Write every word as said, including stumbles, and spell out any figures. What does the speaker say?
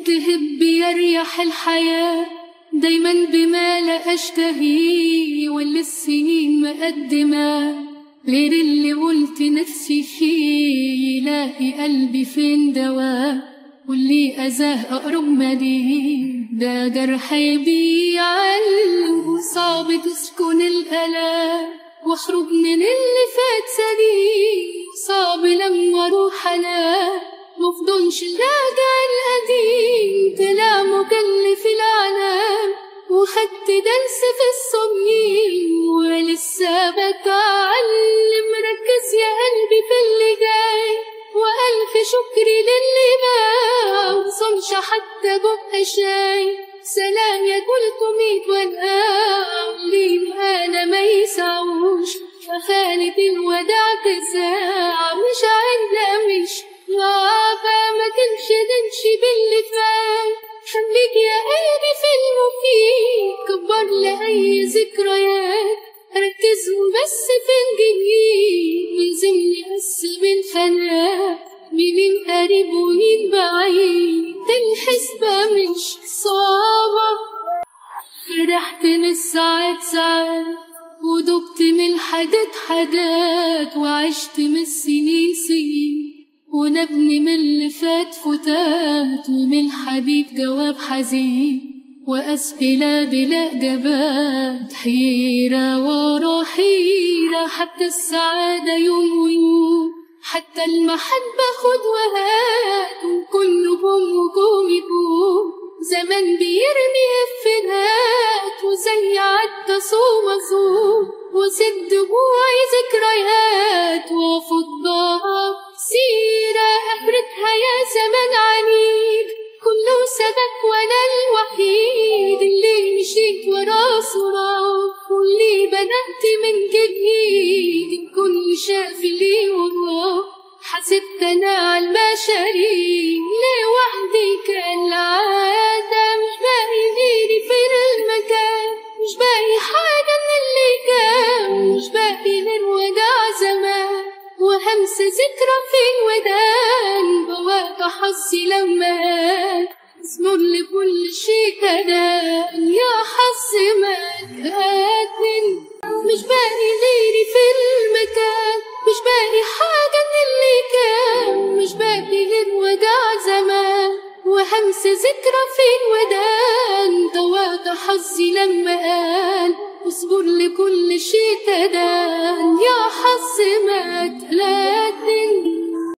تهب يريح الحياة دايما بما لا أشتهي، واللي السنين مقدمة غير اللي قلت نفسي فيه. يلاقي قلبي فين دواء واللي أذاه أقرب مليه، ده جرح بيعلم صعب تسكن الألام واخرج من اللي فات سليم. صعب لما اروح انا مفضلش راجع القديم، طلع مكلف العنام وخدت درس في الصميم، ولسه بتعلم. ركز يا قلبي في اللي جاي والف شكر للي باع مصنش حتى بق شاي. سلام يا تلتمية ونقاع ليه انا ما يسعوش، فخانة الوداع تساع مش عنا مش وعافى ما تنشدنش باللي فات. خليك يا قلبي في المفيد كبر لأي ذكريات، ركزوا بس في الجديد يلزمني أقسم الفناء مين قريب ومين بعيد، الحسبة مش صعبة. فرحت من الساعات ساعات ودقت من الحاجات حاجات، وعشت من السنين سنين ونبني من اللي فات فتات، ومن الحبيب جواب حزين وأسئلة بلا إجابات. حيرة ورا حيرة حتى السعادة يوم ويوم، حتى المحبة خد وهات وكلهم وجوم يجوم. زمان بيرمي افنات وزي عدى صوم صوم، وسد دموعي ذكريات وافضها سيرة اخرتها يا زمان عنيد. كله سبك وانا الوحيد اللي مشيت ورا صراط، واللي بدأت من جديد الكل شاف لي وراه. حسبت انا على البشري لوحدي كالعادة، مش باقي غيري في المكان، مش باقي حاجة من اللي كان، مش باقي غير وداع زمان وهمس ذكرى في الودان. بواقع حظي لما قال اصبر لكل شيء كدان، يا حظ ما تقاتل. مش باقي غيري في المكان، مش باقي حاجة من اللي كان، مش باقي غير وداع زمان وهمس ذكرى في الودان. ضواقع حظي لما قال اصبر لكل شيء تدان، يا حظ ما تقاتل.